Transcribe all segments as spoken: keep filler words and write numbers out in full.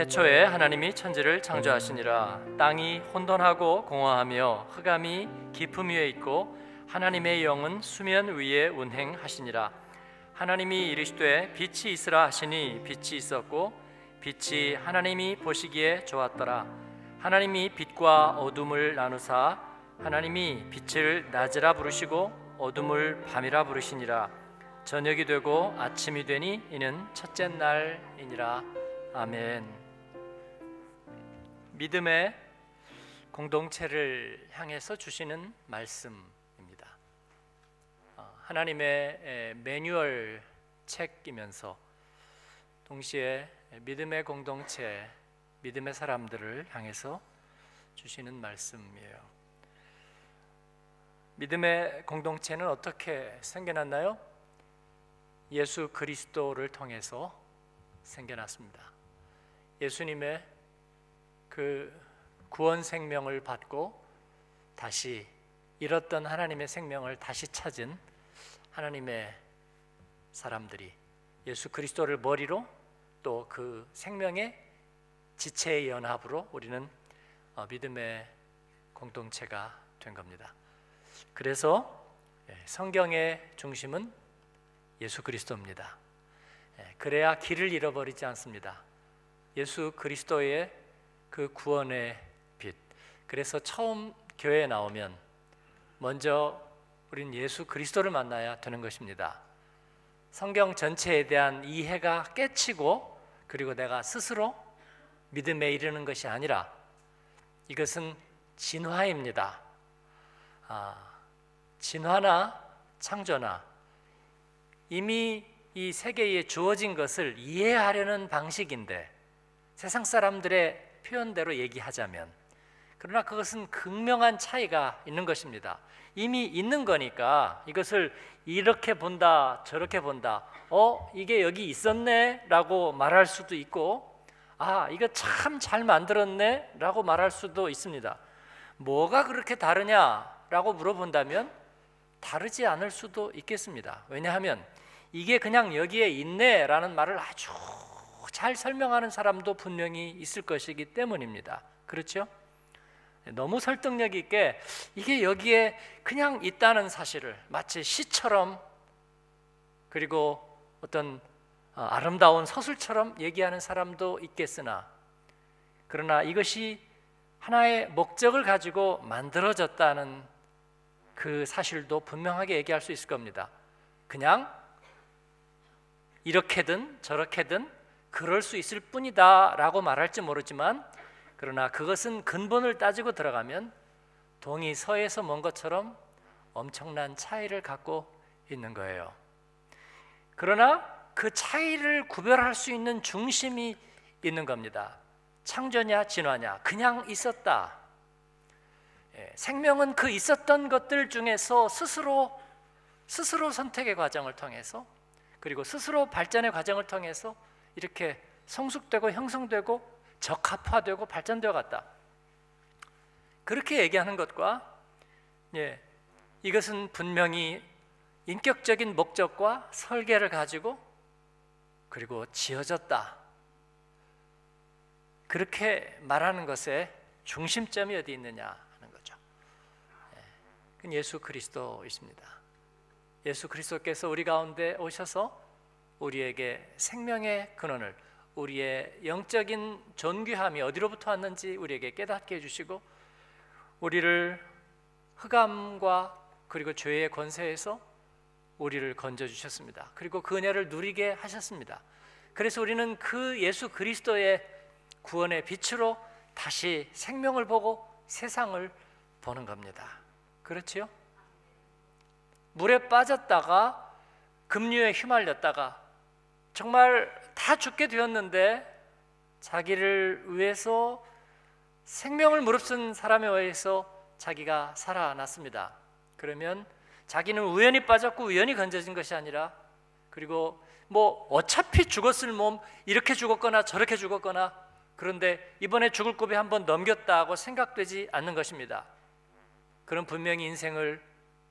태초에 하나님이 천지를 창조하시니라. 땅이 혼돈하고 공허하며 흑암이 깊음 위에 있고 하나님의 영은 수면 위에 운행하시니라. 하나님이 이르시되 빛이 있으라 하시니 빛이 있었고 빛이 하나님이 보시기에 좋았더라. 하나님이 빛과 어둠을 나누사 하나님이 빛을 낮이라 부르시고 어둠을 밤이라 부르시니라. 저녁이 되고 아침이 되니 이는 첫째 날이니라. 아멘. 믿음의 공동체를 향해서 주시는 말씀입니다. 하나님의 매뉴얼 책이면서 동시에 믿음의 공동체, 믿음의 사람들을 향해서 주시는 말씀이에요. 믿음의 공동체는 어떻게 생겨났나요? 예수 그리스도를 통해서 생겨났습니다. 예수님의 그 구원 생명을 받고 다시 잃었던 하나님의 생명을 다시 찾은 하나님의 사람들이 예수 그리스도를 머리로 또 그 생명의 지체의 연합으로 우리는 믿음의 공동체가 된 겁니다. 그래서 성경의 중심은 예수 그리스도입니다. 그래야 길을 잃어버리지 않습니다. 예수 그리스도의 그 구원의 빛. 그래서 처음 교회에 나오면 먼저 우린 예수 그리스도를 만나야 되는 것입니다. 성경 전체에 대한 이해가 깨치고 그리고 내가 스스로 믿음에 이르는 것이 아니라 이것은 진화입니다. 아, 진화나 창조나 이미 이 세계에 주어진 것을 이해하려는 방식인데 세상 사람들의 표현대로 얘기하자면, 그러나 그것은 극명한 차이가 있는 것입니다. 이미 있는 거니까 이것을 이렇게 본다 저렇게 본다, 어? 이게 여기 있었네? 라고 말할 수도 있고, 아, 이거 참 잘 만들었네? 라고 말할 수도 있습니다. 뭐가 그렇게 다르냐? 라고 물어본다면 다르지 않을 수도 있겠습니다. 왜냐하면 이게 그냥 여기에 있네 라는 말을 아주 잘 설명하는 사람도 분명히 있을 것이기 때문입니다. 그렇죠? 너무 설득력 있게 이게 여기에 그냥 있다는 사실을 마치 시처럼, 그리고 어떤 아름다운 서술처럼 얘기하는 사람도 있겠으나, 그러나 이것이 하나의 목적을 가지고 만들어졌다는 그 사실도 분명하게 얘기할 수 있을 겁니다. 그냥 이렇게든 저렇게든 그럴 수 있을 뿐이다 라고 말할지 모르지만, 그러나 그것은 근본을 따지고 들어가면 동이 서에서 먼 것처럼 엄청난 차이를 갖고 있는 거예요. 그러나 그 차이를 구별할 수 있는 중심이 있는 겁니다. 창조냐 진화냐, 그냥 있었다. 예, 생명은 그 있었던 것들 중에서 스스로 스스로 선택의 과정을 통해서, 그리고 스스로 발전의 과정을 통해서 이렇게 성숙되고 형성되고 적합화되고 발전되어 갔다. 그렇게 얘기하는 것과 예, 이것은 분명히 인격적인 목적과 설계를 가지고 그리고 지어졌다, 그렇게 말하는 것의 중심점이 어디 있느냐 하는 거죠. 예, 그건 예수 그리스도이십니다. 예수 그리스도께서 우리 가운데 오셔서 우리에게 생명의 근원을, 우리의 영적인 존귀함이 어디로부터 왔는지 우리에게 깨닫게 해주시고, 우리를 흑암과 그리고 죄의 권세에서 우리를 건져주셨습니다. 그리고 그 은혜를 누리게 하셨습니다. 그래서 우리는 그 예수 그리스도의 구원의 빛으로 다시 생명을 보고 세상을 보는 겁니다. 그렇지요? 물에 빠졌다가 급류에 휘말렸다가 정말 다 죽게 되었는데 자기를 위해서 생명을 무릅쓴 사람에 의해서 자기가 살아났습니다. 그러면 자기는 우연히 빠졌고 우연히 건져진 것이 아니라, 그리고 뭐 어차피 죽었을 몸, 이렇게 죽었거나 저렇게 죽었거나, 그런데 이번에 죽을 고비 한번 넘겼다고 생각되지 않는 것입니다. 그럼 분명히 인생을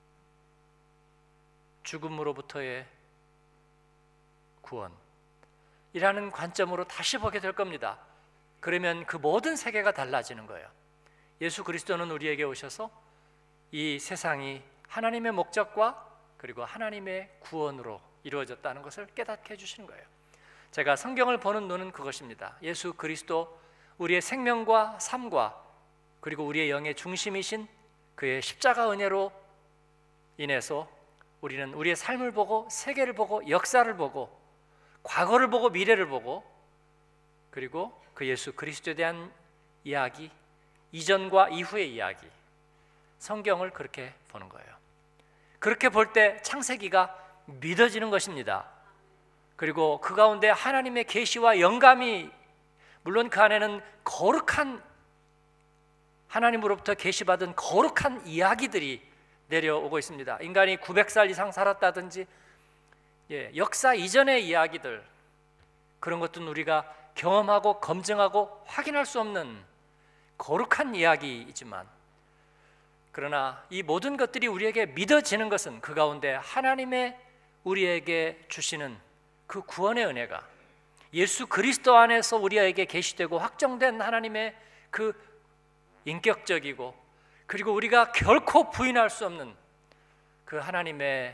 죽음으로부터의 구원이라는 관점으로 다시 보게 될 겁니다. 그러면 그 모든 세계가 달라지는 거예요. 예수 그리스도는 우리에게 오셔서 이 세상이 하나님의 목적과 그리고 하나님의 구원으로 이루어졌다는 것을 깨닫게 해주시는 거예요. 제가 성경을 보는 눈은 그것입니다. 예수 그리스도, 우리의 생명과 삶과 그리고 우리의 영의 중심이신 그의 십자가 은혜로 인해서 우리는 우리의 삶을 보고 세계를 보고 역사를 보고 과거를 보고 미래를 보고 그리고 그 예수 그리스도에 대한 이야기, 이전과 이후의 이야기, 성경을 그렇게 보는 거예요. 그렇게 볼 때 창세기가 믿어지는 것입니다. 그리고 그 가운데 하나님의 계시와 영감이, 물론 그 안에는 거룩한, 하나님으로부터 계시받은 거룩한 이야기들이 내려오고 있습니다. 인간이 구백 살 이상 살았다든지 예, 역사 이전의 이야기들, 그런 것들은 우리가 경험하고 검증하고 확인할 수 없는 거룩한 이야기이지만, 그러나 이 모든 것들이 우리에게 믿어지는 것은 그 가운데 하나님의 우리에게 주시는 그 구원의 은혜가, 예수 그리스도 안에서 우리에게 계시되고 확정된 하나님의 그 인격적이고 그리고 우리가 결코 부인할 수 없는 그 하나님의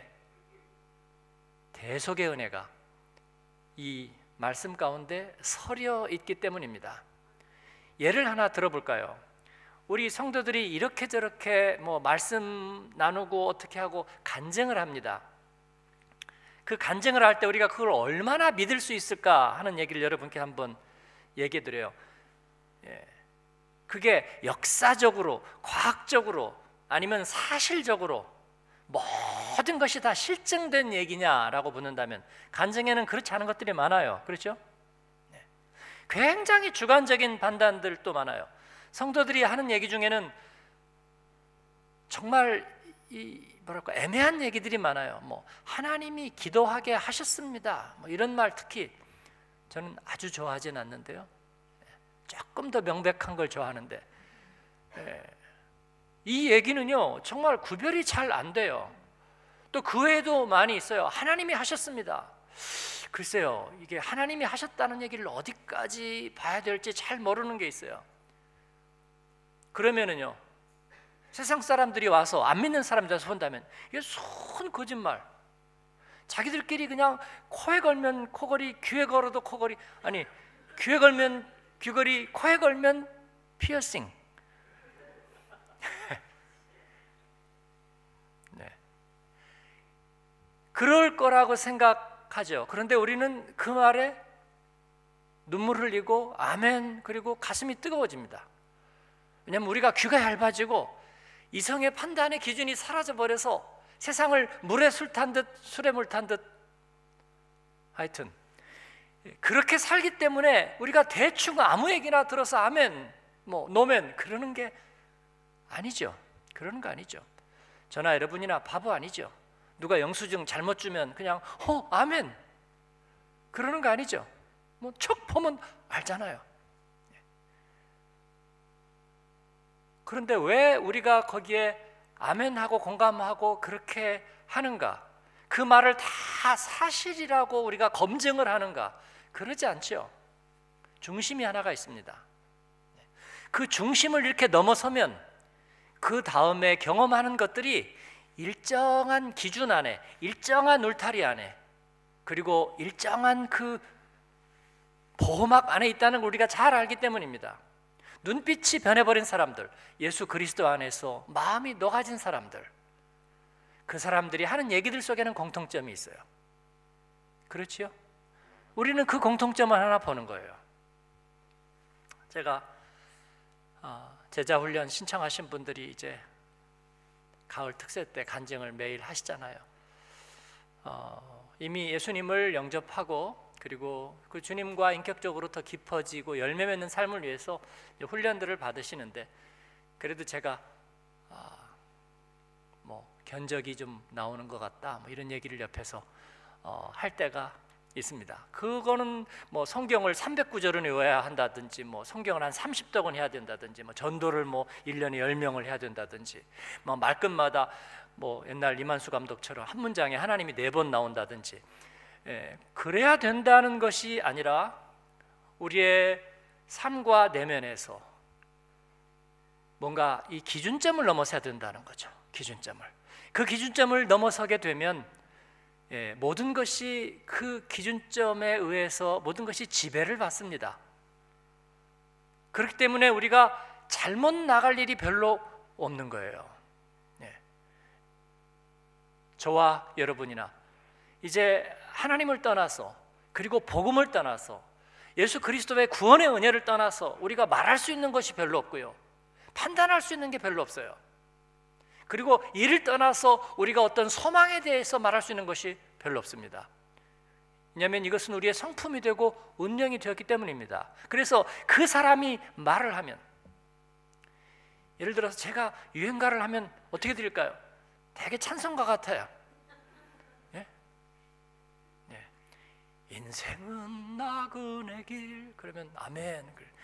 대속의 은혜가 이 말씀 가운데 서려 있기 때문입니다. 예를 하나 들어볼까요? 우리 성도들이 이렇게 저렇게 뭐 말씀 나누고 어떻게 하고 간증을 합니다. 그 간증을 할 때 우리가 그걸 얼마나 믿을 수 있을까 하는 얘기를 여러분께 한번 얘기해 드려요. 예. 그게 역사적으로, 과학적으로, 아니면 사실적으로 모든 것이 다 실증된 얘기냐라고 묻는다면 간증에는 그렇지 않은 것들이 많아요. 그렇죠? 네. 굉장히 주관적인 판단들도 많아요. 성도들이 하는 얘기 중에는 정말 이 뭐랄까 애매한 얘기들이 많아요. 뭐 하나님이 기도하게 하셨습니다. 뭐 이런 말 특히 저는 아주 좋아하진 않는데요. 조금 더 명백한 걸 좋아하는데, 예, 이 얘기는요 정말 구별이 잘 안 돼요. 또 그 외에도 많이 있어요. 하나님이 하셨습니다. 글쎄요, 이게 하나님이 하셨다는 얘기를 어디까지 봐야 될지 잘 모르는 게 있어요. 그러면은요 세상 사람들이 와서, 안 믿는 사람들이 와서 본다면 이게 손 거짓말, 자기들끼리 그냥 코에 걸면 코걸이, 귀에 걸어도 코걸이, 아니 귀에 걸면 귀걸이, 코에 걸면 피어싱. 네. 그럴 거라고 생각하죠. 그런데 우리는 그 말에 눈물 흘리고 아멘, 그리고 가슴이 뜨거워집니다. 왜냐하면 우리가 귀가 얇아지고 이성의 판단의 기준이 사라져버려서 세상을 물에 술 탄 듯, 술에 물 탄 듯, 하여튼 그렇게 살기 때문에 우리가 대충 아무 얘기나 들어서 아멘, 뭐 노멘 그러는 게 아니죠. 그러는 거 아니죠. 저나 여러분이나 바보 아니죠. 누가 영수증 잘못 주면 그냥 어 아멘 그러는 거 아니죠. 뭐 척 보면 알잖아요. 그런데 왜 우리가 거기에 아멘하고 공감하고 그렇게 하는가? 그 말을 다 사실이라고 우리가 검증을 하는가? 그러지 않죠. 중심이 하나가 있습니다. 그 중심을 이렇게 넘어서면 그 다음에 경험하는 것들이 일정한 기준 안에, 일정한 울타리 안에, 그리고 일정한 그 보호막 안에 있다는 걸 우리가 잘 알기 때문입니다. 눈빛이 변해버린 사람들, 예수 그리스도 안에서 마음이 녹아진 사람들, 그 사람들이 하는 얘기들 속에는 공통점이 있어요. 그렇지요? 우리는 그 공통점을 하나 보는 거예요. 제가 제자 훈련 신청하신 분들이 이제 가을 특세 때 간증을 매일 하시잖아요. 어, 이미 예수님을 영접하고 그리고 그 주님과 인격적으로 더 깊어지고 열매 맺는 삶을 위해서 훈련들을 받으시는데, 그래도 제가 아, 뭐 견적이 좀 나오는 것 같다, 뭐 이런 얘기를 옆에서 어, 할 때가 있습니다. 그거는 뭐 성경을 삼백 구절은 외워야 한다든지, 뭐 성경을 한 삼십 독은 해야 된다든지, 뭐 전도를 뭐 일 년에 열 명을 해야 된다든지, 뭐 말끝마다 뭐 옛날 이만수 감독처럼 한 문장에 하나님이 네 번 나온다든지, 예, 그래야 된다는 것이 아니라 우리의 삶과 내면에서 뭔가 이 기준점을 넘어서야 된다는 거죠. 기준점을. 그 기준점을 넘어서게 되면 예, 모든 것이 그 기준점에 의해서 모든 것이 지배를 받습니다. 그렇기 때문에 우리가 잘못 나갈 일이 별로 없는 거예요. 예. 저와 여러분이나 이제 하나님을 떠나서, 그리고 복음을 떠나서, 예수 그리스도의 구원의 은혜를 떠나서 우리가 말할 수 있는 것이 별로 없고요, 판단할 수 있는 게 별로 없어요. 그리고 이를 떠나서 우리가 어떤 소망에 대해서 말할 수 있는 것이 별로 없습니다. 왜냐하면 이것은 우리의 성품이 되고 운명이 되었기 때문입니다. 그래서 그 사람이 말을 하면, 예를 들어서 제가 유행가를 하면 어떻게 들릴까요? 되게 찬송가 같아요. 예? 예. 인생은 나그네 길, 그러면 아멘.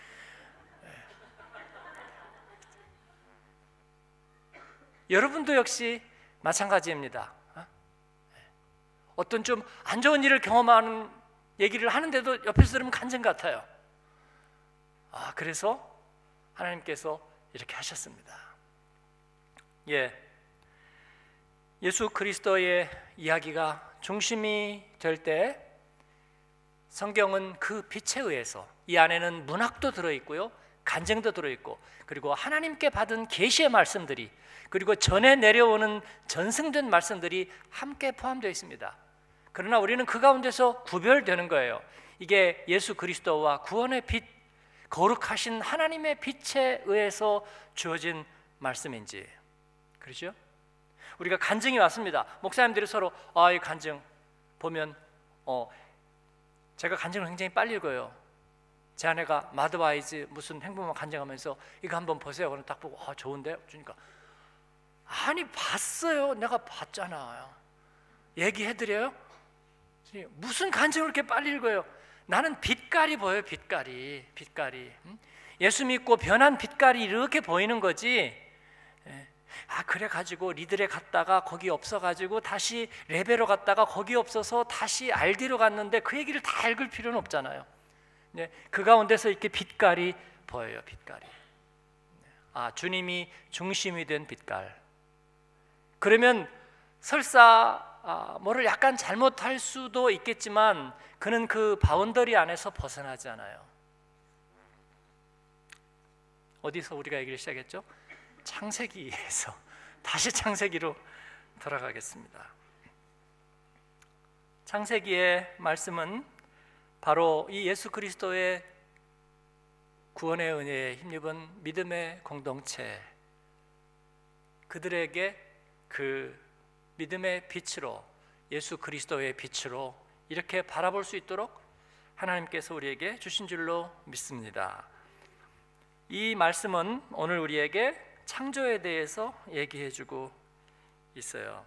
여러분도 역시 마찬가지입니다. 어떤 좀 안 좋은 일을 경험하는 얘기를 하는데도 옆에서 들으면 간증 같아요. 아, 그래서 하나님께서 이렇게 하셨습니다. 예, 예수 그리스도의 이야기가 중심이 될 때 성경은 그 빛에 의해서, 이 안에는 문학도 들어있고요, 간증도 들어있고, 그리고 하나님께 받은 계시의 말씀들이, 그리고 전에 내려오는 전승된 말씀들이 함께 포함되어 있습니다. 그러나 우리는 그 가운데서 구별되는 거예요. 이게 예수 그리스도와 구원의 빛, 거룩하신 하나님의 빛에 의해서 주어진 말씀인지. 그렇죠? 우리가 간증이 왔습니다. 목사님들이 서로 아, 이 간증 보면 어, 제가 간증을 굉장히 빨리 읽어요. 제 아내가 마드와이즈 무슨 행복만 간증하면서 이거 한번 보세요. 그럼 딱 보고 아, 좋은데? 주니까 아니 봤어요. 내가 봤잖아요. 얘기해드려요? 무슨 간증을 그렇게 빨리 읽어요? 나는 빛깔이 보여요. 빛깔이 빛깔이 예수 믿고 변한 빛깔이 이렇게 보이는 거지. 아, 그래 가지고 리들에 갔다가 거기 없어가지고 다시 레베로 갔다가 거기 없어서 다시 알디로 갔는데 그 얘기를 다 읽을 필요는 없잖아요. 네, 그 가운데서 이렇게 빛깔이 보여요. 빛깔이. 아, 주님이 중심이 된 빛깔. 그러면 설사 아, 뭐를 약간 잘못할 수도 있겠지만 그는 그 바운더리 안에서 벗어나지 않아요. 어디서 우리가 얘기를 시작했죠? 창세기에서. 다시 창세기로 돌아가겠습니다. 창세기의 말씀은 바로 이 예수 그리스도의 구원의 은혜에 힘입은 믿음의 공동체, 그들에게 그 믿음의 빛으로, 예수 그리스도의 빛으로 이렇게 바라볼 수 있도록 하나님께서 우리에게 주신 줄로 믿습니다. 이 말씀은 오늘 우리에게 창조에 대해서 얘기해주고 있어요.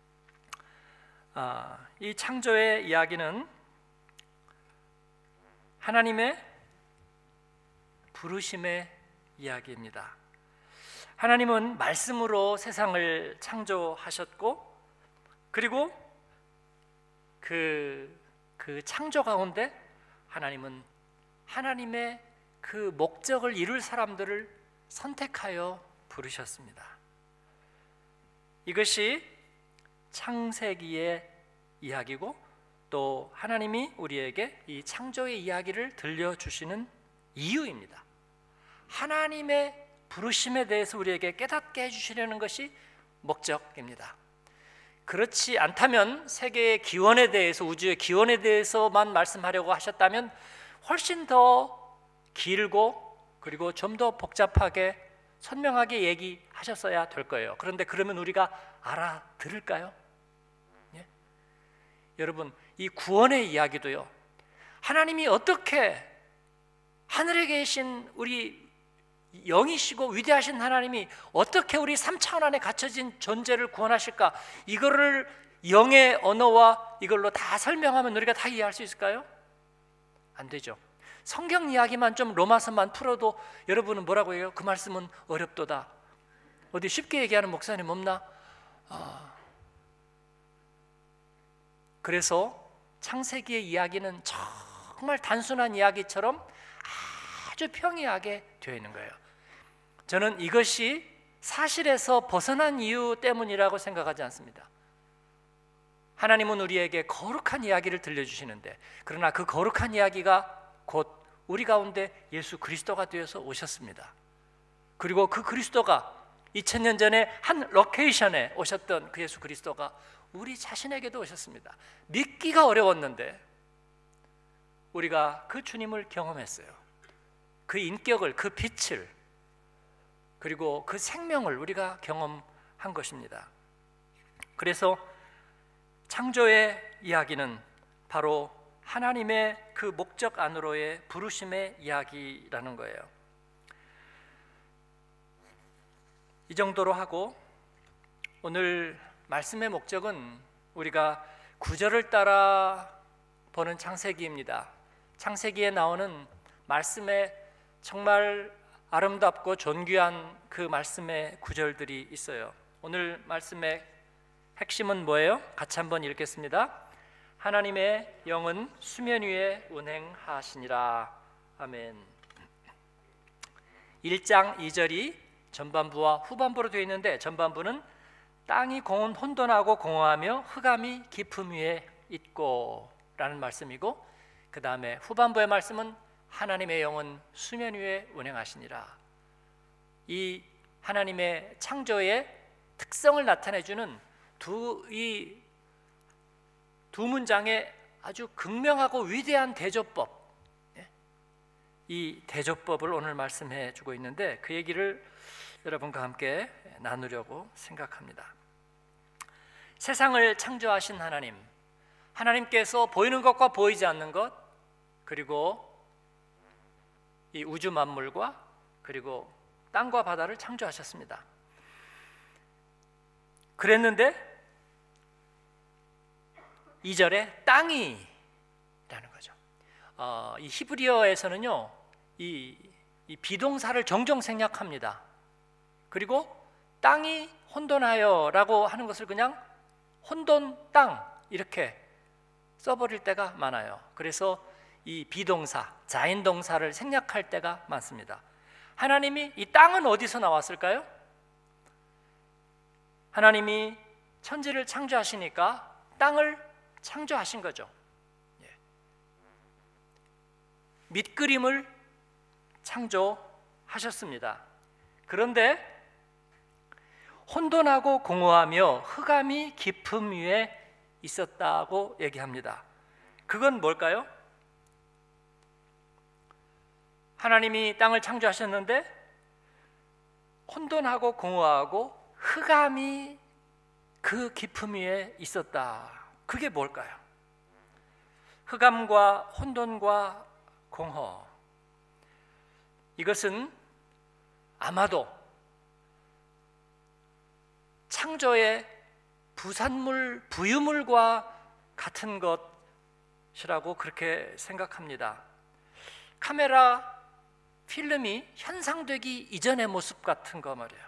아, 이 창조의 이야기는 하나님의 부르심의 이야기입니다. 하나님은 말씀으로 세상을 창조하셨고, 그리고 그, 그 창조 가운데 하나님은 하나님의 그 목적을 이룰 사람들을 선택하여 부르셨습니다. 이것이 창세기의 이야기고, 또 하나님이 우리에게 이 창조의 이야기를 들려주시는 이유입니다. 하나님의 부르심에 대해서 우리에게 깨닫게 해주시려는 것이 목적입니다. 그렇지 않다면 세계의 기원에 대해서, 우주의 기원에 대해서만 말씀하려고 하셨다면 훨씬 더 길고 그리고 좀 더 복잡하게 선명하게 얘기하셨어야 될 거예요. 그런데 그러면 우리가 알아들을까요? 예? 여러분, 이 구원의 이야기도요, 하나님이 어떻게 하늘에 계신 우리 영이시고 위대하신 하나님이 어떻게 우리 삼 차원 안에 갇혀진 존재를 구원하실까, 이거를 영의 언어와 이걸로 다 설명하면 우리가 다 이해할 수 있을까요? 안 되죠. 성경 이야기만 좀 로마서만 풀어도 여러분은 뭐라고 해요? 그 말씀은 어렵도다. 어디 쉽게 얘기하는 목사님 없나? 아. 그래서 창세기의 이야기는 정말 단순한 이야기처럼 아주 평이하게 되어 있는 거예요. 저는 이것이 사실에서 벗어난 이유 때문이라고 생각하지 않습니다. 하나님은 우리에게 거룩한 이야기를 들려주시는데, 그러나 그 거룩한 이야기가 곧 우리 가운데 예수 그리스도가 되어서 오셨습니다. 그리고 그 그리스도가 이천 년 전에 한 로케이션에 오셨던 그 예수 그리스도가 우리 자신에게도 오셨습니다. 믿기가 어려웠는데 우리가 그 주님을 경험했어요. 그 인격을, 그 빛을, 그리고 그 생명을 우리가 경험한 것입니다. 그래서 창조의 이야기는 바로 하나님의 그 목적 안으로의 부르심의 이야기라는 거예요. 이 정도로 하고, 오늘 말씀의 목적은 우리가 구절을 따라 보는 창세기입니다. 창세기에 나오는 말씀에 정말 아름답고 존귀한 그 말씀의 구절들이 있어요. 오늘 말씀의 핵심은 뭐예요? 같이 한번 읽겠습니다. 하나님의 영은 수면 위에 운행하시니라. 아멘. 일 장 이 절이 전반부와 후반부로 되어 있는데, 전반부는 땅이 공 혼돈하고 공허하며 흑암이 깊음 위에 있고 라는 말씀이고, 그 다음에 후반부의 말씀은 하나님의 영은 수면 위에 운행하시니라. 이 하나님의 창조의 특성을 나타내주는 두, 이 두 문장의 아주 극명하고 위대한 대조법, 이 대조법을 오늘 말씀해 주고 있는데, 그 얘기를 여러분과 함께 나누려고 생각합니다. 세상을 창조하신 하나님, 하나님께서 보이는 것과 보이지 않는 것, 그리고 이 우주 만물과 그리고 땅과 바다를 창조하셨습니다. 그랬는데 이 절에 땅이 라는 거죠. 어, 이 히브리어에서는요, 이, 이 비동사를 종종 생략합니다. 그리고 땅이 혼돈하여 라고 하는 것을 그냥 혼돈 땅 이렇게 써버릴 때가 많아요. 그래서 이 비동사, 자인동사를 생략할 때가 많습니다. 하나님이 이 땅은 어디서 나왔을까요? 하나님이 천지를 창조하시니까 땅을 창조하신 거죠. 밑그림을 창조하셨습니다. 그런데 혼돈하고 공허하며 흑암이 깊음 위에 있었다고 얘기합니다. 그건 뭘까요? 하나님이 땅을 창조하셨는데 혼돈하고 공허하고 흑암이 그 깊음 위에 있었다. 그게 뭘까요? 흑암과 혼돈과 공허, 이것은 아마도 창조의 부산물, 부유물과 같은 것이라고 그렇게 생각합니다. 카메라 필름이 현상되기 이전의 모습 같은 거 말이에요.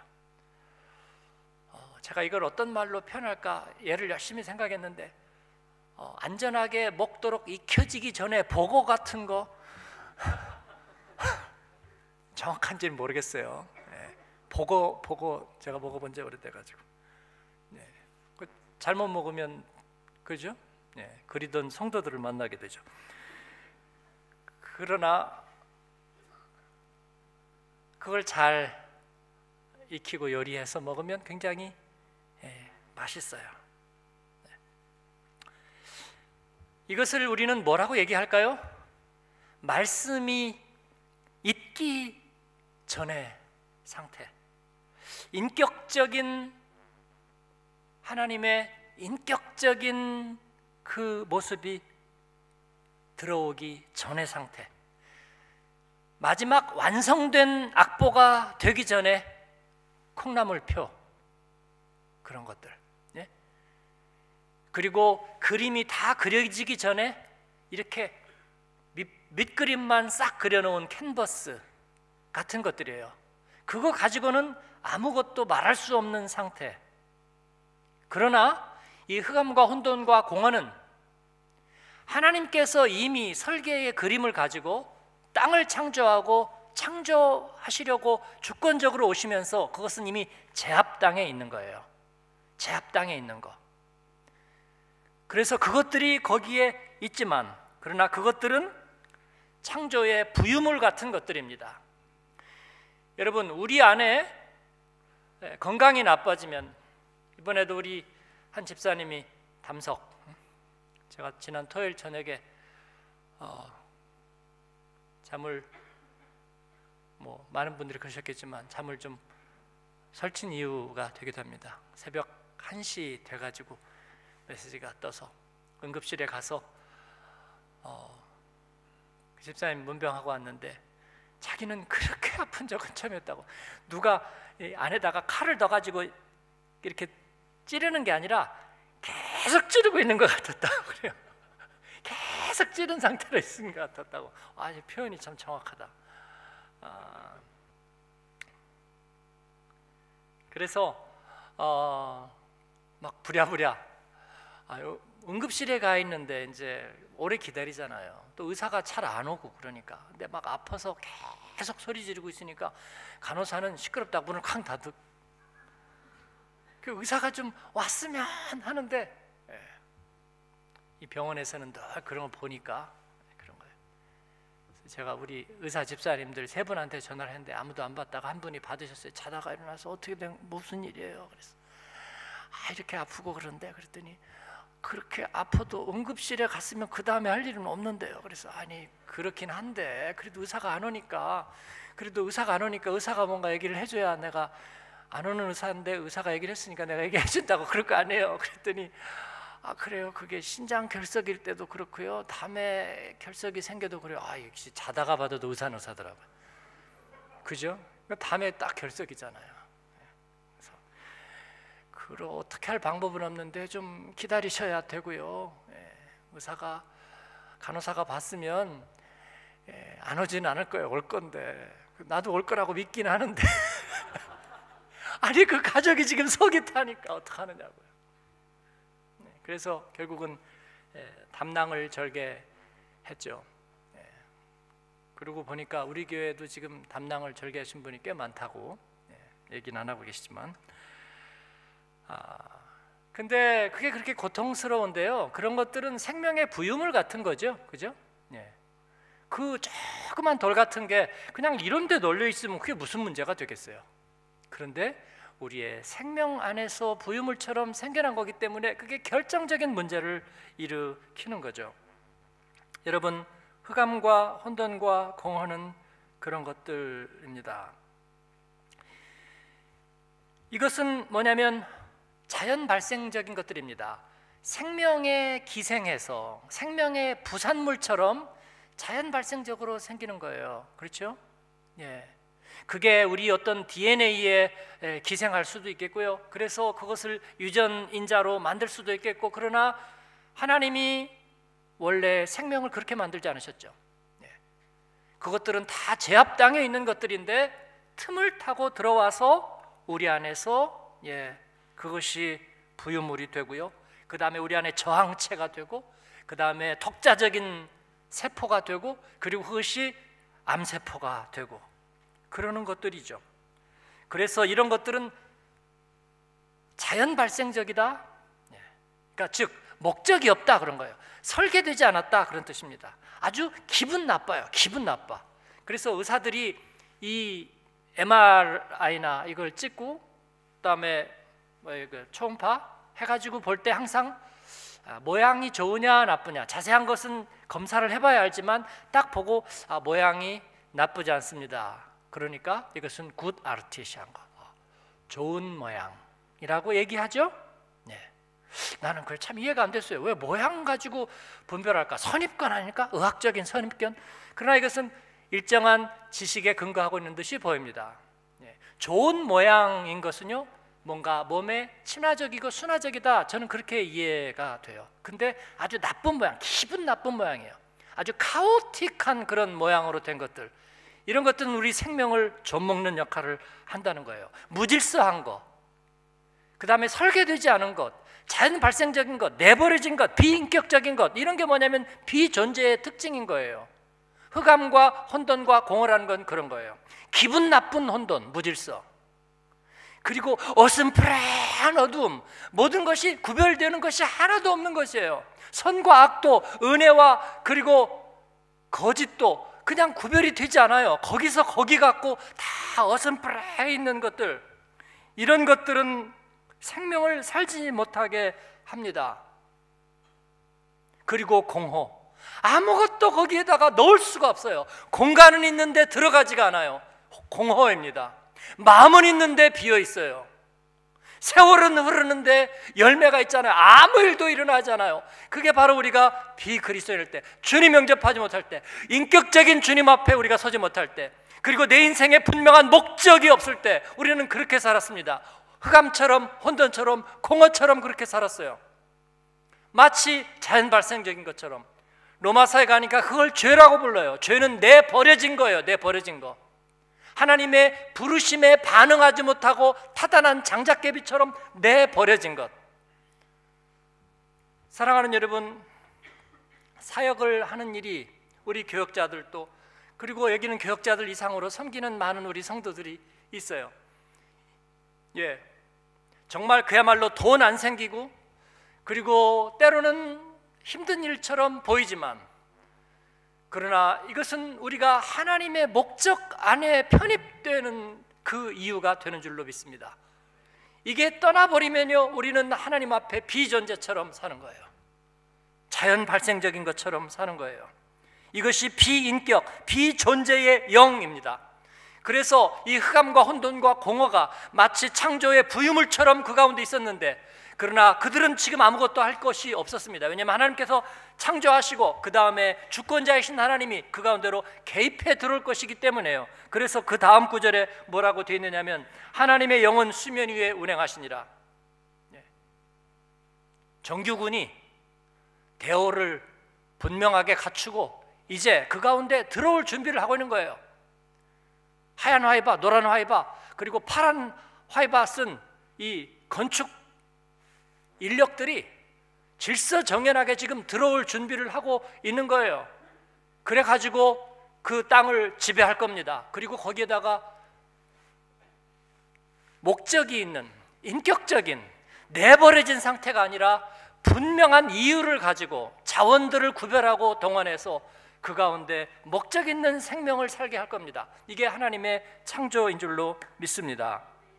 어, 제가 이걸 어떤 말로 표현할까 예를 열심히 생각했는데, 어, 안전하게 먹도록 익혀지기 전에 보고 같은 거 정확한지는 모르겠어요. 네. 보고 보고 제가 먹어본 지 오래돼가지고, 네. 그 잘못 먹으면 그죠? 네. 그리던 성도들을 만나게 되죠. 그러나 그걸 잘 익히고 요리해서 먹으면 굉장히 예, 맛있어요. 네. 이것을 우리는 뭐라고 얘기할까요? 말씀이 있기 전의 상태, 인격적인 하나님의 인격적인 그 모습이 들어오기 전의 상태, 마지막 완성된 악보가 되기 전에 콩나물표, 그런 것들, 예? 그리고 그림이 다 그려지기 전에 이렇게 밑, 밑그림만 싹 그려놓은 캔버스 같은 것들이에요. 그거 가지고는 아무것도 말할 수 없는 상태. 그러나 이 흑암과 혼돈과 공허는 하나님께서 이미 설계의 그림을 가지고 땅을 창조하고 창조하시려고 주권적으로 오시면서 그것은 이미 제압당에 있는 거예요. 제압당에 있는 거. 그래서 그것들이 거기에 있지만, 그러나 그것들은 창조의 부유물 같은 것들입니다. 여러분, 우리 안에 건강이 나빠지면, 이번에도 우리 한 집사님이 담석, 제가 지난 토요일 저녁에 어, 잠을 뭐 많은 분들이 그러셨겠지만 잠을 좀 설친 이유가 되기도 합니다. 새벽 한 시 돼가지고 메시지가 떠서 응급실에 가서 어, 그 집사님 문병하고 왔는데 자기는 그렇게 아픈 적은 처음이었다고. 누가 이 안에다가 칼을 넣어가지고 이렇게 찌르는 게 아니라 계속 찌르고 있는 것 같았다고 그래요. 계속 찌른 상태로 있는 것 같았다고. 아, 이 표현이 참 정확하다. 아, 그래서 어, 막 부랴부랴 아유, 응급실에 가 있는데 이제 오래 기다리잖아요. 또 의사가 잘 안 오고 그러니까. 근데 막 아파서 계속 소리 지르고 있으니까 간호사는 시끄럽다고 문을 쾅 닫고, 그 의사가 좀 왔으면 하는데, 예, 이 병원에서는 늘 그런 걸 보니까 그런 거예요. 그래서 제가 우리 의사 집사님들 세 분한테 전화를 했는데 아무도 안 받다가 한 분이 받으셨어요. 자다가 일어나서 어떻게 된 무슨 일이에요? 그래서 아, 이렇게 아프고 그런데, 그랬더니 그렇게 아파도 응급실에 갔으면 그 다음에 할 일은 없는데요. 그래서 아니, 그렇긴 한데 그래도 의사가 안 오니까, 그래도 의사가 안 오니까 의사가 뭔가 얘기를 해줘야, 내가 안 오는 의사인데 의사가 얘기를 했으니까 내가 얘기해 준다고 그럴 거 아니에요. 그랬더니 아, 그래요. 그게 신장 결석일 때도 그렇고요, 담에 결석이 생겨도 그래요. 아, 역시 자다가 봐도 의사는 의사더라고요. 그죠? 담에 딱 결석이잖아요. 그래서 그걸 어떻게 할 방법은 없는데 좀 기다리셔야 되고요. 예, 의사가, 간호사가 봤으면 예, 안 오지는 않을 거예요. 올 건데 나도 올 거라고 믿긴 하는데 아니, 그 가족이 지금 속이 타니까 어떡하느냐고요. 네, 그래서 결국은 예, 담낭을 절개했죠. 예, 그러고 보니까 우리 교회도 지금 담낭을 절개하신 분이 꽤 많다고, 예, 얘기는 안 하고 계시지만, 아, 근데 그게 그렇게 고통스러운데요, 그런 것들은 생명의 부유물 같은 거죠, 그죠? 예. 그 조그만 돌 같은 게 그냥 이런 데 널려 있으면 그게 무슨 문제가 되겠어요. 그런데 우리의 생명 안에서 부유물처럼 생겨난 거기 때문에 그게 결정적인 문제를 일으키는 거죠. 여러분, 흑암과 혼돈과 공허는 그런 것들입니다. 이것은 뭐냐면 자연 발생적인 것들입니다. 생명에 기생해서 생명의 부산물처럼 자연 발생적으로 생기는 거예요. 그렇죠? 예. 그게 우리 어떤 디엔에이에 기생할 수도 있겠고요. 그래서 그것을 유전인자로 만들 수도 있겠고, 그러나 하나님이 원래 생명을 그렇게 만들지 않으셨죠. 예. 그것들은 다 제압당해 있는 것들인데 틈을 타고 들어와서 우리 안에서 예, 그것이 부유물이 되고요. 그 다음에 우리 안에 저항체가 되고, 그 다음에 독자적인 세포가 되고, 그리고 그것이 암세포가 되고, 그러는 것들이죠. 그래서 이런 것들은 자연 발생적이다. 그러니까 즉 목적이 없다 그런 거예요. 설계되지 않았다 그런 뜻입니다. 아주 기분 나빠요. 기분 나빠. 그래서 의사들이 이 엠알아이나 이걸 찍고 그다음에 뭐 이거 초음파 해가지고 볼 때 항상 아, 모양이 좋으냐 나쁘냐, 자세한 것은 검사를 해봐야 알지만 딱 보고 아, 모양이 나쁘지 않습니다. 그러니까 이것은 굿 아르티시한 거, 좋은 모양이라고 얘기하죠. 네. 나는 그걸 참 이해가 안 됐어요. 왜 모양 가지고 분별할까? 선입견 아닐까? 의학적인 선입견. 그러나 이것은 일정한 지식에 근거하고 있는 듯이 보입니다. 네. 좋은 모양인 것은요, 뭔가 몸에 친화적이고 순화적이다, 저는 그렇게 이해가 돼요. 근데 아주 나쁜 모양, 기분 나쁜 모양이에요. 아주 카오틱한 그런 모양으로 된 것들, 이런 것들은 우리 생명을 좀먹는 역할을 한다는 거예요. 무질서한 것, 그 다음에 설계되지 않은 것, 자연 발생적인 것, 내버려진 것, 비인격적인 것, 이런 게 뭐냐면 비존재의 특징인 거예요. 흑암과 혼돈과 공허라는 건 그런 거예요. 기분 나쁜 혼돈, 무질서, 그리고 어슴푸레한 어두움, 모든 것이 구별되는 것이 하나도 없는 것이에요. 선과 악도, 은혜와 그리고 거짓도 그냥 구별이 되지 않아요. 거기서 거기 갖고 다 어슴푸레 있는 것들, 이런 것들은 생명을 살지 못하게 합니다. 그리고 공허, 아무것도 거기에다가 넣을 수가 없어요. 공간은 있는데 들어가지가 않아요. 공허입니다. 마음은 있는데 비어 있어요. 세월은 흐르는데 열매가 있잖아요. 아무 일도 일어나지 않아요. 그게 바로 우리가 비그리스도인일 때, 주님 영접하지 못할 때, 인격적인 주님 앞에 우리가 서지 못할 때, 그리고 내 인생에 분명한 목적이 없을 때 우리는 그렇게 살았습니다. 흑암처럼, 혼돈처럼, 공허처럼 그렇게 살았어요. 마치 자연 발생적인 것처럼. 로마서에 가니까 그걸 죄라고 불러요. 죄는 내 버려진 거예요. 내 버려진 거. 하나님의 부르심에 반응하지 못하고 타단한 장작개비처럼 내 버려진 것. 사랑하는 여러분, 사역을 하는 일이 우리 교역자들도, 그리고 여기는 교역자들 이상으로 섬기는 많은 우리 성도들이 있어요. 예, 정말 그야말로 돈 안 생기고, 그리고 때로는 힘든 일처럼 보이지만, 그러나 이것은 우리가 하나님의 목적 안에 편입되는 그 이유가 되는 줄로 믿습니다. 이게 떠나버리면요, 우리는 하나님 앞에 비존재처럼 사는 거예요. 자연 발생적인 것처럼 사는 거예요. 이것이 비인격, 비존재의 영입니다. 그래서 이 흑암과 혼돈과 공허가 마치 창조의 부유물처럼 그 가운데 있었는데, 그러나 그들은 지금 아무것도 할 것이 없었습니다. 왜냐하면 하나님께서 창조하시고 그 다음에 주권자이신 하나님이 그 가운데로 개입해 들어올 것이기 때문에요. 그래서 그 다음 구절에 뭐라고 되어 있느냐면, 하나님의 영은 수면 위에 운행하시니라. 정규군이 대오를 분명하게 갖추고 이제 그 가운데 들어올 준비를 하고 있는 거예요. 하얀 화이바, 노란 화이바, 그리고 파란 화이바 쓴 이 건축 인력들이 질서정연하게 지금 들어올 준비를 하고 있는 거예요. 그래가지고 그 땅을 지배할 겁니다. 그리고 거기에다가 목적이 있는, 인격적인, 내버려진 상태가 아니라 분명한 이유를 가지고 자원들을 구별하고 동원해서 그 가운데 목적 있는 생명을 살게 할 겁니다. 이게 하나님의 창조인 줄로 믿습니다.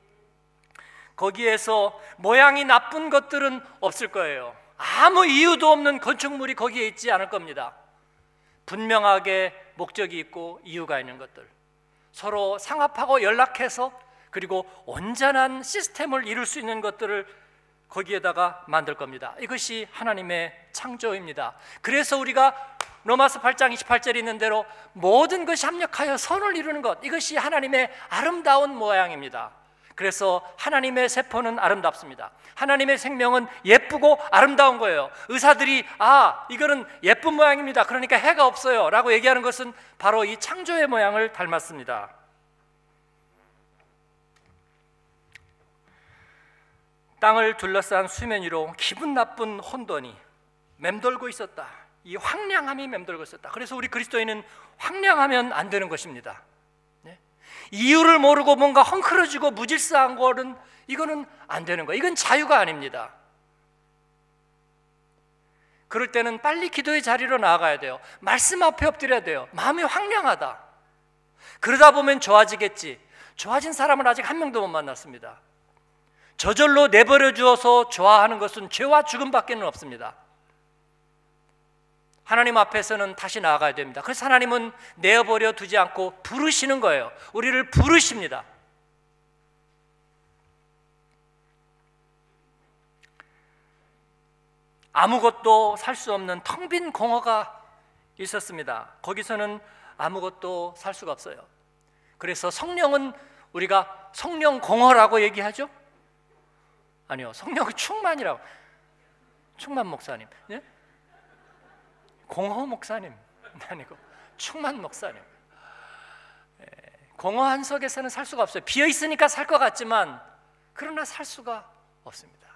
거기에서 모양이 나쁜 것들은 없을 거예요. 아무 이유도 없는 건축물이 거기에 있지 않을 겁니다. 분명하게 목적이 있고 이유가 있는 것들, 서로 상합하고 연락해서 그리고 온전한 시스템을 이룰 수 있는 것들을 거기에다가 만들 겁니다. 이것이 하나님의 창조입니다. 그래서 우리가 로마서 팔 장 이십팔 절에 있는 대로 모든 것이 합력하여 선을 이루는 것, 이것이 하나님의 아름다운 모양입니다. 그래서 하나님의 세포는 아름답습니다. 하나님의 생명은 예쁘고 아름다운 거예요. 의사들이 아, 이거는 예쁜 모양입니다, 그러니까 해가 없어요 라고 얘기하는 것은 바로 이 창조의 모양을 닮았습니다. 땅을 둘러싼 수면 위로 기분 나쁜 혼돈이 맴돌고 있었다. 이 황량함이 맴돌고 있었다. 그래서 우리 그리스도인은 황량하면 안 되는 것입니다. 네? 이유를 모르고 뭔가 헝클어지고 무질서한 거는 이거는 안 되는 거예요. 이건 자유가 아닙니다. 그럴 때는 빨리 기도의 자리로 나아가야 돼요. 말씀 앞에 엎드려야 돼요. 마음이 황량하다. 그러다 보면 좋아지겠지. 좋아진 사람은 아직 한 명도 못 만났습니다. 저절로 내버려 주어서 좋아하는 것은 죄와 죽음밖에는 없습니다. 하나님 앞에서는 다시 나아가야 됩니다. 그래서 하나님은 내어버려 두지 않고 부르시는 거예요. 우리를 부르십니다. 아무것도 살 수 없는 텅 빈 공허가 있었습니다. 거기서는 아무것도 살 수가 없어요. 그래서 성령은 우리가 성령 공허라고 얘기하죠? 아니요, 성령 충만이라고. 충만 목사님, 예? 공허 목사님 아니고 충만 목사님. 예, 공허한 속에서는 살 수가 없어요. 비어 있으니까 살 것 같지만 그러나 살 수가 없습니다.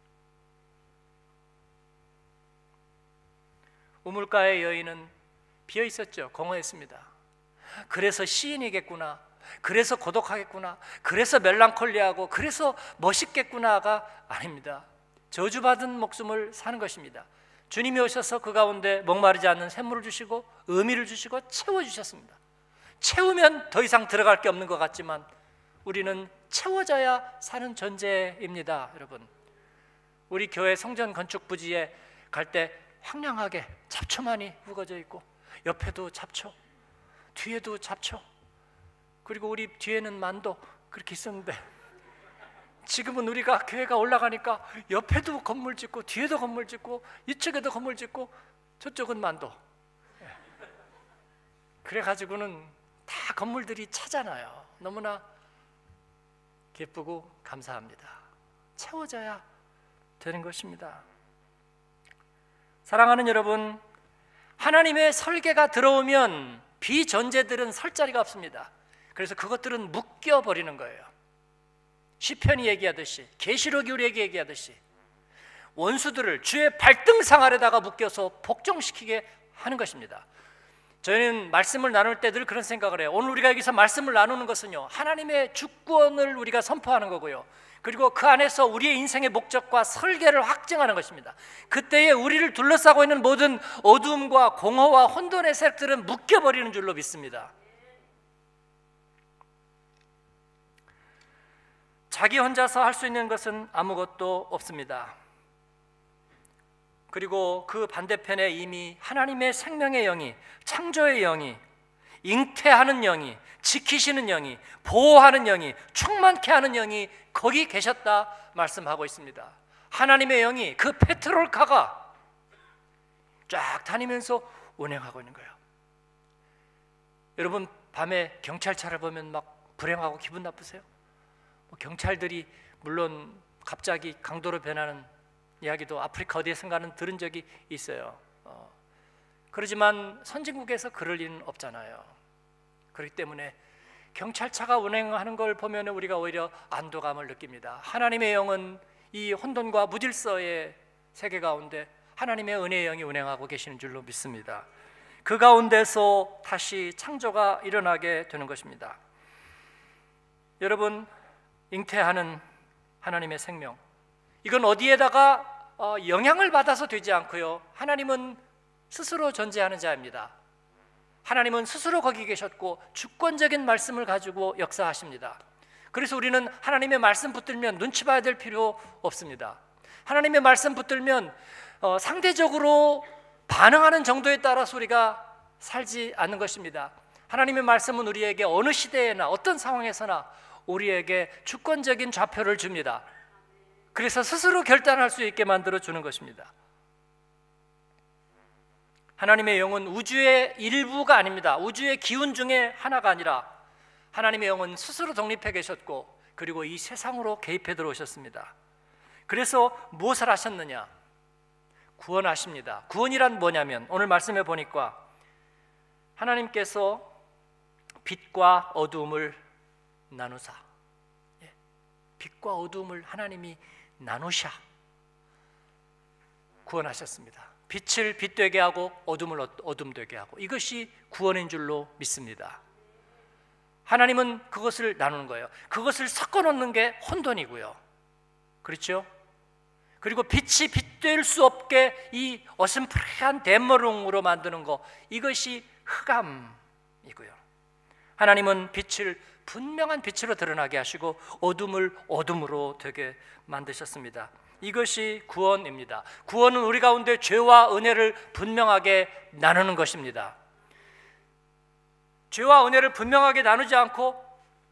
우물가의 여인은 비어 있었죠. 공허했습니다. 그래서 시인이겠구나, 그래서 고독하겠구나, 그래서 멜랑콜리하고 그래서 멋있겠구나가 아닙니다. 저주받은 목숨을 사는 것입니다. 주님이 오셔서 그 가운데 목마르지 않는 샘물을 주시고 의미를 주시고 채워주셨습니다. 채우면 더 이상 들어갈 게 없는 것 같지만 우리는 채워져야 사는 존재입니다. 여러분, 우리 교회 성전 건축 부지에 갈 때 황량하게 잡초만이 우거져 있고 옆에도 잡초, 뒤에도 잡초, 그리고 우리 뒤에는 만도 그렇게 있었는데 지금은 우리가 교회가 올라가니까 옆에도 건물 짓고 뒤에도 건물 짓고 이쪽에도 건물 짓고 저쪽은 만도. 그래가지고는 다 건물들이 차잖아요. 너무나 기쁘고 감사합니다. 채워져야 되는 것입니다. 사랑하는 여러분, 하나님의 설계가 들어오면 비존재들은 설 자리가 없습니다. 그래서 그것들은 묶여버리는 거예요. 시편이 얘기하듯이, 계시록이 우리에게 얘기하듯이 원수들을 주의 발등상 아래다가 묶여서 복종시키게 하는 것입니다. 저희는 말씀을 나눌 때 늘 그런 생각을 해요. 오늘 우리가 여기서 말씀을 나누는 것은요, 하나님의 주권을 우리가 선포하는 거고요, 그리고 그 안에서 우리의 인생의 목적과 설계를 확증하는 것입니다. 그때에 우리를 둘러싸고 있는 모든 어두움과 공허와 혼돈의 세력들은 묶여버리는 줄로 믿습니다. 자기 혼자서 할 수 있는 것은 아무것도 없습니다. 그리고 그 반대편에 이미 하나님의 생명의 영이, 창조의 영이, 잉태하는 영이, 지키시는 영이, 보호하는 영이, 충만케 하는 영이 거기 계셨다 말씀하고 있습니다. 하나님의 영이, 그 페트롤카가 쫙 다니면서 운행하고 있는 거예요. 여러분, 밤에 경찰차를 보면 막 불행하고 기분 나쁘세요? 뭐 경찰들이 물론 갑자기 강도로 변하는 이야기도 아프리카 어디에선가는 들은 적이 있어요. 어. 그러지만 선진국에서 그럴 일은 없잖아요. 그렇기 때문에 경찰차가 운행하는 걸 보면 우리가 오히려 안도감을 느낍니다. 하나님의 영은 이 혼돈과 무질서의 세계 가운데 하나님의 은혜의 영이 운행하고 계시는 줄로 믿습니다. 그 가운데서 다시 창조가 일어나게 되는 것입니다. 여러분, 잉태하는 하나님의 생명, 이건 어디에다가 어, 영향을 받아서 되지 않고요, 하나님은 스스로 존재하는 자입니다. 하나님은 스스로 거기 계셨고 주권적인 말씀을 가지고 역사하십니다. 그래서 우리는 하나님의 말씀 붙들면 눈치 봐야 될 필요 없습니다. 하나님의 말씀 붙들면 어, 상대적으로 반응하는 정도에 따라서 우리가 살지 않는 것입니다. 하나님의 말씀은 우리에게 어느 시대에나 어떤 상황에서나 우리에게 주권적인 좌표를 줍니다. 그래서 스스로 결단할 수 있게 만들어 주는 것입니다. 하나님의 영은 우주의 일부가 아닙니다. 우주의 기운 중에 하나가 아니라 하나님의 영은 스스로 독립해 계셨고 그리고 이 세상으로 개입해 들어오셨습니다. 그래서 무엇을 하셨느냐? 구원하십니다. 구원이란 뭐냐면 오늘 말씀해 보니까 하나님께서 빛과 어두움을 나누사, 빛과 어두움을 하나님이 나누샤 구원하셨습니다. 빛을 빛되게 하고 어둠을 어둠 되게 하고, 이것이 구원인 줄로 믿습니다. 하나님은 그것을 나누는 거예요. 그것을 섞어 놓는 게 혼돈이고요, 그렇죠? 그리고 빛이 빛될 수 없게 이 어슴푸레한 대머룽으로 만드는 거, 이것이 흑암이고요. 하나님은 빛을 분명한 빛으로 드러나게 하시고 어둠을 어둠으로 되게 만드셨습니다. 이것이 구원입니다. 구원은 우리 가운데 죄와 은혜를 분명하게 나누는 것입니다. 죄와 은혜를 분명하게 나누지 않고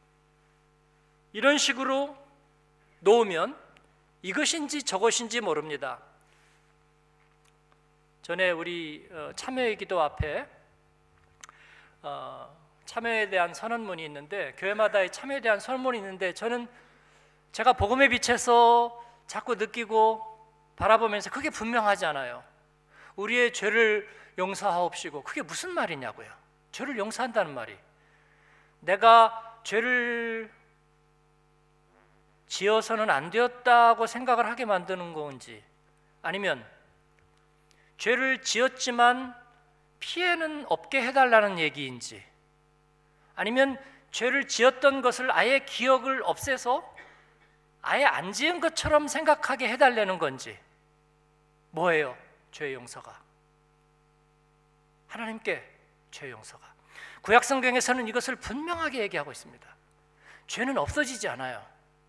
이런 식으로 놓으면 이것인지 저것인지 모릅니다. 전에 우리 참여의 기도 앞에 어, 참여에 대한 선언문이 있는데, 교회마다의 참여에 대한 선언문이 있는데, 저는 제가 복음의 빛에서 자꾸 느끼고 바라보면서 그게 분명하지 않아요. 우리의 죄를 용서하옵시고, 그게 무슨 말이냐고요. 죄를 용서한다는 말이, 내가 죄를 지어서는 안 되었다고 생각을 하게 만드는 건지, 아니면 죄를 지었지만 피해는 없게 해달라는 얘기인지, 아니면 죄를 지었던 것을 아예 기억을 없애서 아예 안 지은 것처럼 생각하게 해달라는 건지, 뭐예요? 죄의 용서가, 하나님께 죄의 용서가. 구약 성경에서는 이것을 분명하게 얘기하고 있습니다. 죄는 없어지지 않아요.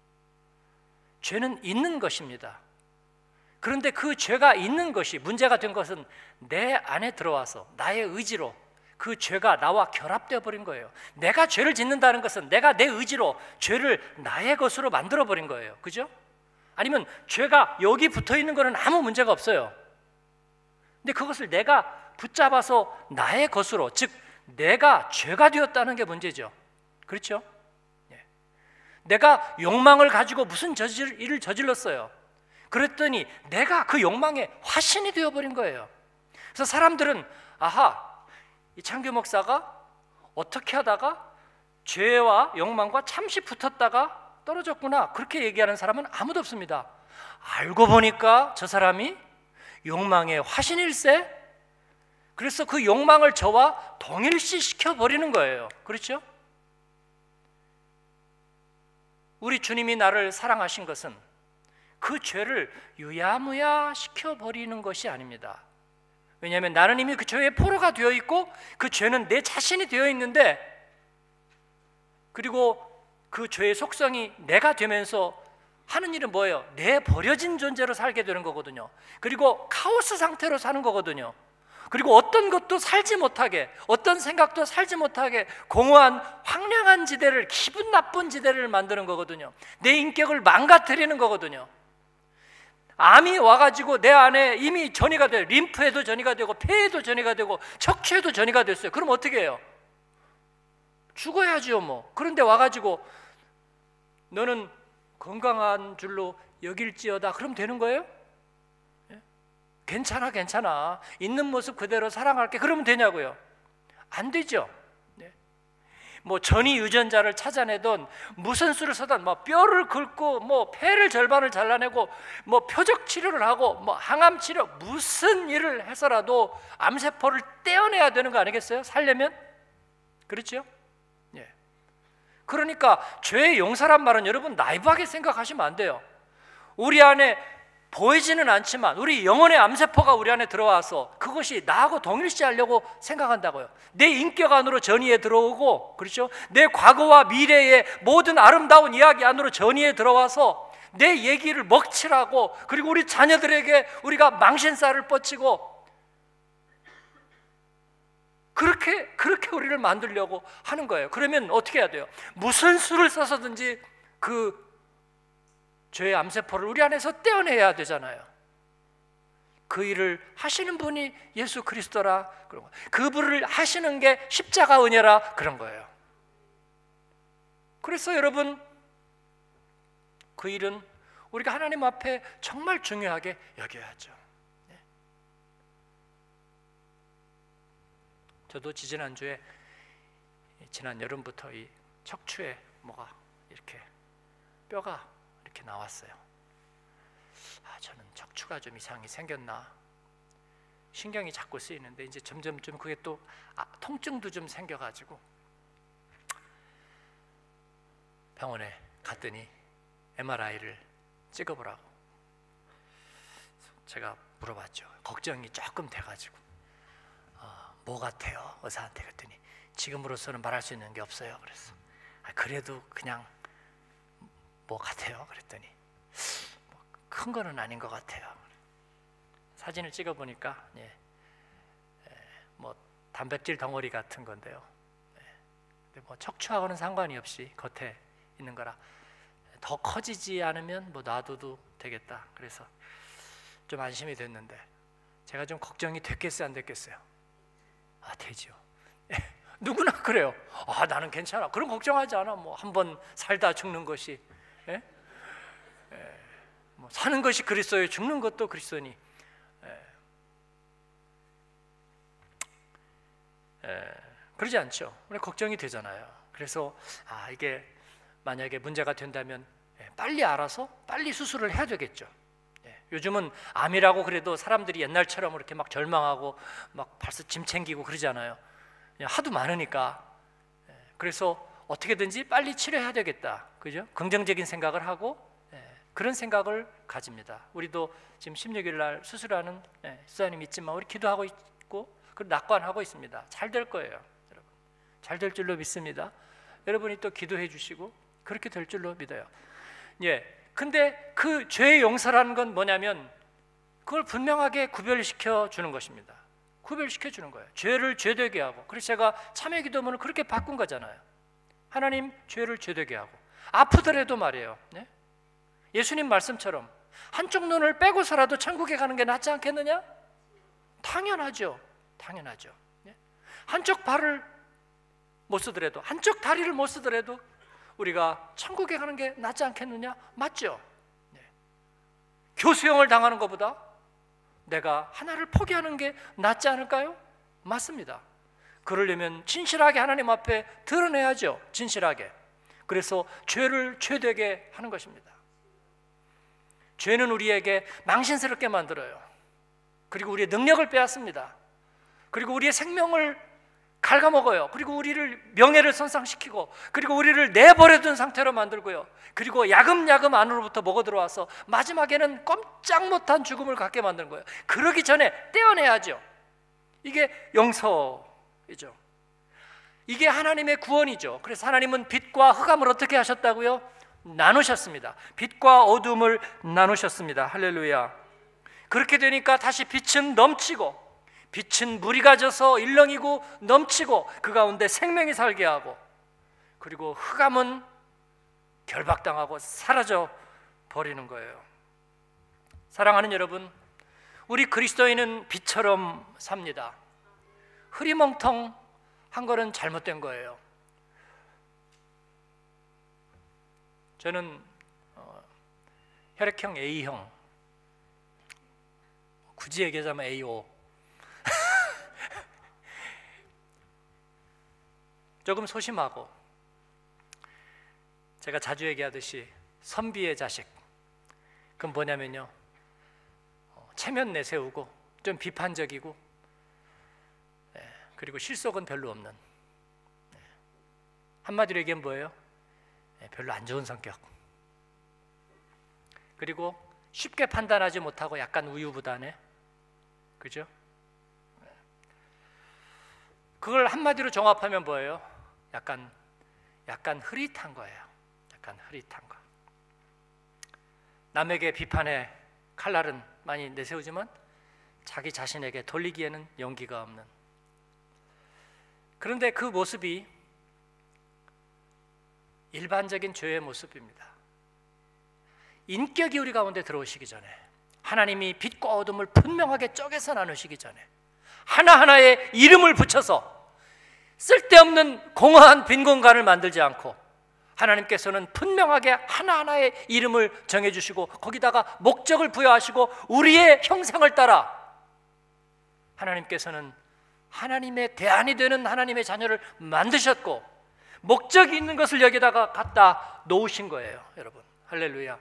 죄는 있는 것입니다. 그런데 그 죄가 있는 것이 문제가 된 것은 내 안에 들어와서 나의 의지로 그 죄가 나와 결합되어 버린 거예요. 내가 죄를 짓는다는 것은 내가 내 의지로 죄를 나의 것으로 만들어 버린 거예요. 그죠? 아니면 죄가 여기 붙어 있는 거는 아무 문제가 없어요. 근데 그것을 내가 붙잡아서 나의 것으로, 즉 내가 죄가 되었다는 게 문제죠. 그렇죠? 예. 내가 욕망을 가지고 무슨 저질, 일을 저질렀어요. 그랬더니 내가 그 욕망의 화신이 되어버린 거예요. 그래서 사람들은 아하, 이 창규 목사가 어떻게 하다가 죄와 욕망과 잠시 붙었다가 떨어졌구나, 그렇게 얘기하는 사람은 아무도 없습니다. 알고 보니까 저 사람이 욕망의 화신일세? 그래서 그 욕망을 저와 동일시시켜 버리는 거예요. 그렇죠? 우리 주님이 나를 사랑하신 것은 그 죄를 유야무야 시켜버리는 것이 아닙니다. 왜냐하면 나는 이미 그 죄의 포로가 되어 있고 그 죄는 내 자신이 되어 있는데, 그리고 그 죄의 속성이 내가 되면서 하는 일은 뭐예요? 내 버려진 존재로 살게 되는 거거든요. 그리고 카오스 상태로 사는 거거든요. 그리고 어떤 것도 살지 못하게, 어떤 생각도 살지 못하게 공허한 황량한 지대를, 기분 나쁜 지대를 만드는 거거든요. 내 인격을 망가뜨리는 거거든요. 암이 와가지고 내 안에 이미 전이가 돼요. 림프에도 전이가 되고 폐에도 전이가 되고 척추에도 전이가 됐어요. 그럼 어떻게 해요? 죽어야지요 뭐. 그런데 와가지고 너는 건강한 줄로 여길지어다, 그럼 되는 거예요? 예? 괜찮아 괜찮아, 있는 모습 그대로 사랑할게, 그러면 되냐고요? 안 되죠. 뭐 전이 유전자를 찾아내던 무슨 수를 써던 뭐 뼈를 긁고 뭐 폐를 절반을 잘라내고 뭐 표적 치료를 하고 뭐 항암 치료, 무슨 일을 해서라도 암세포를 떼어내야 되는 거 아니겠어요? 살려면? 그렇죠? 예. 그러니까 죄의 용서란 말은 여러분 나이브하게 생각하시면 안 돼요. 우리 안에 보이지는 않지만 우리 영혼의 암세포가 우리 안에 들어와서 그것이 나하고 동일시하려고 생각한다고요. 내 인격 안으로 전이에 들어오고, 그렇죠? 내 과거와 미래의 모든 아름다운 이야기 안으로 전이에 들어와서 내 얘기를 먹칠하고, 그리고 우리 자녀들에게 우리가 망신살을 뻗치고, 그렇게 그렇게 우리를 만들려고 하는 거예요. 그러면 어떻게 해야 돼요? 무슨 수를 써서든지 그 죄의 암세포를 우리 안에서 떼어내야 되잖아요. 그 일을 하시는 분이 예수 그리스도라 그런 거예요. 그분을 하시는 게 십자가 은혜라 그런 거예요. 그래서 여러분, 그 일은 우리가 하나님 앞에 정말 중요하게 여겨야죠. 네. 저도 지지난주에, 지난 여름부터 이 척추에 뭐가 이렇게 뼈가 이렇게 나왔어요. 아, 저는 척추가 좀 이상이 생겼나, 신경이 자꾸 쓰이는데 이제 점점 좀 그게 또 아, 통증도 좀 생겨가지고 병원에 갔더니 엠알아이를 찍어보라고 제가 물어봤죠. 걱정이 조금 돼가지고 어, 뭐 같아요? 의사한테 그랬더니 지금으로서는 말할 수 있는 게 없어요. 그래서 아, 그래도 그냥 뭐 같아요? 그랬더니 뭐 큰 거는 아닌 것 같아요. 사진을 찍어보니까 예, 예, 뭐 단백질 덩어리 같은 건데요. 예, 근데 뭐 척추하고는 상관이 없이 겉에 있는 거라 더 커지지 않으면 뭐 놔둬도 되겠다. 그래서 좀 안심이 됐는데 제가 좀 걱정이 됐겠어요, 안 됐겠어요? 아, 되죠. 예, 누구나 그래요. 아, 나는 괜찮아. 그런 걱정하지 않아. 뭐 한 번 살다 죽는 것이, 예? 예, 뭐 사는 것이 그리스도예요. 죽는 것도 그리스도니. 예. 예, 그러지 않죠. 우리 걱정이 되잖아요. 그래서 아, 이게 만약에 문제가 된다면 예, 빨리 알아서 빨리 수술을 해야 되겠죠. 예, 요즘은 암이라고 그래도 사람들이 옛날처럼 그렇게 막 절망하고 막 벌써 짐 챙기고 그러잖아요. 그냥 하도 많으니까. 그래서 어떻게든지 빨리 치료해야 되겠다, 그죠? 긍정적인 생각을 하고 그런 생각을 가집니다. 우리도 지금 십육 일 날 수술하는 수사님 있지만 우리 기도하고 있고 그 낙관하고 있습니다. 잘 될 거예요, 여러분. 잘 될 줄로 믿습니다. 여러분이 또 기도해 주시고 그렇게 될 줄로 믿어요. 예. 근데 그 죄의 용서라는 건 뭐냐면 그걸 분명하게 구별시켜 주는 것입니다. 구별시켜 주는 거예요. 죄를 죄되게 하고. 그래서 제가 참회 기도문을 그렇게 바꾼 거잖아요. 하나님, 죄를 죄되게 하고 아프더라도 말이에요. 네? 예수님 말씀처럼 한쪽 눈을 빼고서라도 천국에 가는 게 낫지 않겠느냐? 당연하죠. 당연하죠. 네? 한쪽 발을 못 쓰더라도, 한쪽 다리를 못 쓰더라도 우리가 천국에 가는 게 낫지 않겠느냐? 맞죠? 네. 교수형을 당하는 것보다 내가 하나를 포기하는 게 낫지 않을까요? 맞습니다. 그러려면 진실하게 하나님 앞에 드러내야죠. 진실하게. 그래서 죄를 죄되게 하는 것입니다. 죄는 우리에게 망신스럽게 만들어요. 그리고 우리의 능력을 빼앗습니다. 그리고 우리의 생명을 갉아먹어요. 그리고 우리를 명예를 손상시키고, 그리고 우리를 내버려둔 상태로 만들고요. 그리고 야금야금 안으로부터 먹어 들어와서 마지막에는 꼼짝 못한 죽음을 갖게 만드는 거예요. 그러기 전에 떼어내야죠. 이게 용서이죠. 이게 하나님의 구원이죠. 그래서 하나님은 빛과 흑암을 어떻게 하셨다고요? 나누셨습니다. 빛과 어둠을 나누셨습니다. 할렐루야. 그렇게 되니까 다시 빛은 넘치고, 빛은 물이 가져서 일렁이고 넘치고 그 가운데 생명이 살게 하고, 그리고 흑암은 결박당하고 사라져 버리는 거예요. 사랑하는 여러분, 우리 그리스도인은 빛처럼 삽니다. 흐리멍텅한 거는 잘못된 거예요. 저는 어, 혈액형 A형, 굳이 얘기하자면 에이오. 조금 소심하고, 제가 자주 얘기하듯이 선비의 자식. 그건 뭐냐면요, 어, 체면 내세우고 좀 비판적이고, 네, 그리고 실속은 별로 없는, 네, 한마디로 얘기하면 뭐예요? 네, 별로 안 좋은 성격. 그리고 쉽게 판단하지 못하고 약간 우유부단해. 그죠? 그걸 한마디로 종합하면 뭐예요? 약간 약간 흐릿한 거예요. 약간 흐릿한 거. 남에게 비판의 칼날은 많이 내세우지만 자기 자신에게 돌리기에는 용기가 없는. 그런데 그 모습이 일반적인 죄의 모습입니다. 인격이 우리 가운데 들어오시기 전에, 하나님이 빛과 어둠을 분명하게 쪼개서 나누시기 전에 하나하나의 이름을 붙여서 쓸데없는 공허한 빈 공간을 만들지 않고, 하나님께서는 분명하게 하나하나의 이름을 정해주시고 거기다가 목적을 부여하시고 우리의 형상을 따라 하나님께서는 하나님의 대안이 되는 하나님의 자녀를 만드셨고, 목적이 있는 것을 여기다가 갖다 놓으신 거예요. 여러분, 할렐루야.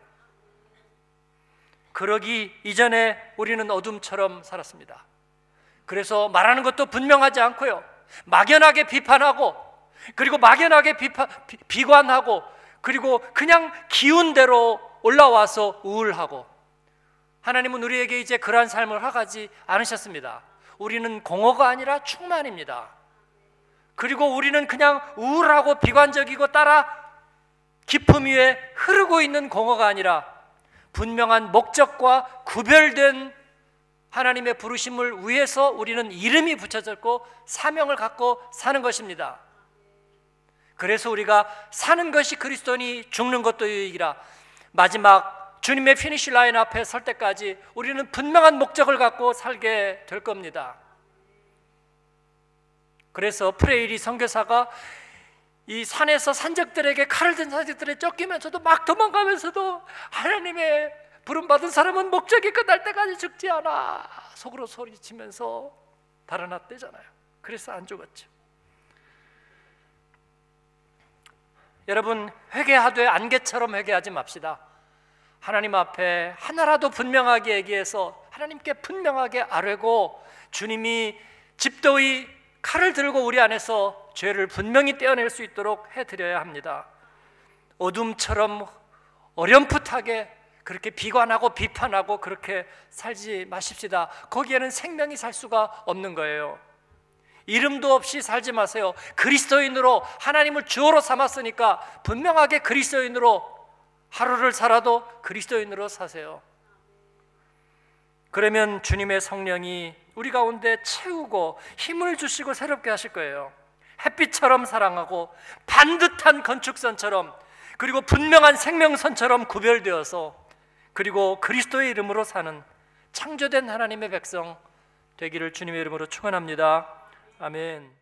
그러기 이전에 우리는 어둠처럼 살았습니다. 그래서 말하는 것도 분명하지 않고요, 막연하게 비판하고, 그리고 막연하게 비파, 비, 비관하고, 그리고 그냥 기운 대로 올라와서 우울하고. 하나님은 우리에게 이제 그러한 삶을 허가하지 않으셨습니다. 우리는 공허가 아니라 충만입니다. 그리고 우리는 그냥 우울하고 비관적이고 따라 깊음 위에 흐르고 있는 공허가 아니라 분명한 목적과 구별된 하나님의 부르심을 위해서 우리는 이름이 붙여졌고 사명을 갖고 사는 것입니다. 그래서 우리가 사는 것이 그리스도니 죽는 것도 유익이라. 마지막 주님의 피니시 라인 앞에 설 때까지 우리는 분명한 목적을 갖고 살게 될 겁니다. 그래서 프레일리 선교사가 이 산에서 산적들에게 칼을 든 산적들에 쫓기면서도 막 도망가면서도 하나님의 부름받은 사람은 목적이 끝날 때까지 죽지 않아 속으로 소리치면서 달아났대잖아요. 그래서 안 죽었죠. 여러분, 회개하되 안개처럼 회개하지 맙시다. 하나님 앞에 하나라도 분명하게 얘기해서 하나님께 분명하게 아뢰고 주님이 집도의 칼을 들고 우리 안에서 죄를 분명히 떼어낼 수 있도록 해드려야 합니다. 어둠처럼 어렴풋하게 그렇게 비관하고 비판하고 그렇게 살지 마십시다. 거기에는 생명이 살 수가 없는 거예요. 이름도 없이 살지 마세요. 그리스도인으로 하나님을 주어로 삼았으니까 분명하게 그리스도인으로 하루를 살아도 그리스도인으로 사세요. 그러면 주님의 성령이 우리 가운데 채우고 힘을 주시고 새롭게 하실 거예요. 햇빛처럼 사랑하고 반듯한 건축선처럼 그리고 분명한 생명선처럼 구별되어서 그리고 그리스도의 이름으로 사는 창조된 하나님의 백성 되기를 주님의 이름으로 축원합니다. 아멘.